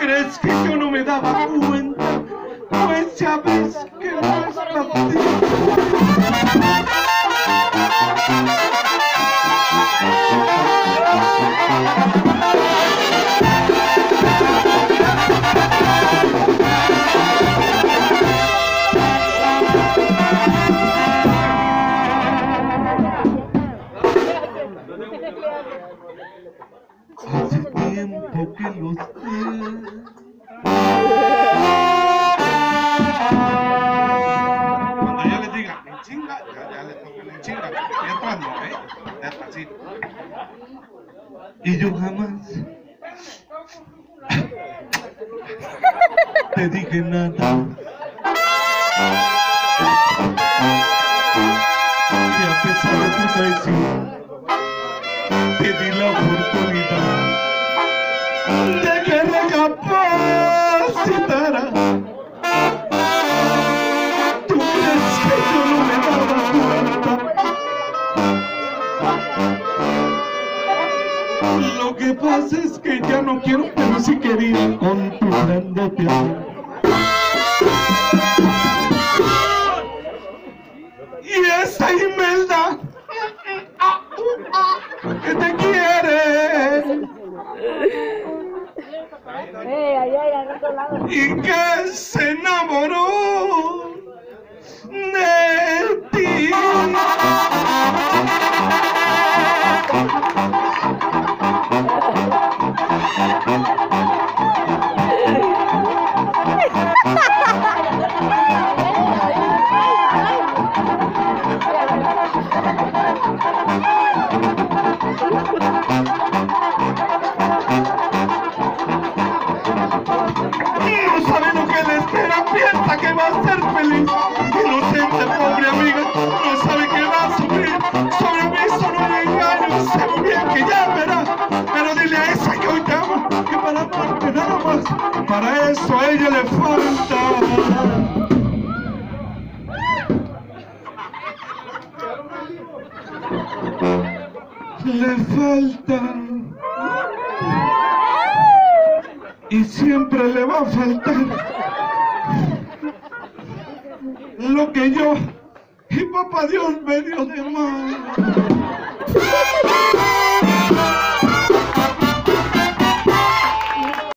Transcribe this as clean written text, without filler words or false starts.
crees que yo no me daba cuenta? Pues ya ves que no es para ti. Hace tiempo que lo sé. Cuando yo les diga, en chinga, ya les toca en chinga. Mientras no, despacito. Y yo jamás te dije nada. Y a pesar de tu traición, te di la oportunidad de que recapacitara. ¿Tú crees que yo no me daba cuenta? Lo que pasa es que ya no quiero, pero sí quería controlándote a mí. Y esa Imelda que te quiere y que se enamoró de ti. No sabe lo que le espera, piensa que va a ser feliz. Inocente, pobre amiga, no sabe que va a sufrir. Sobre mí solo un engaño, sé muy bien que ya verá. Pero dile a esa que hoy te ama, que para amarte nada más, para eso a ella le falta. Le falta. Y siempre le va a faltar lo que yo y papá Dios me dio de más.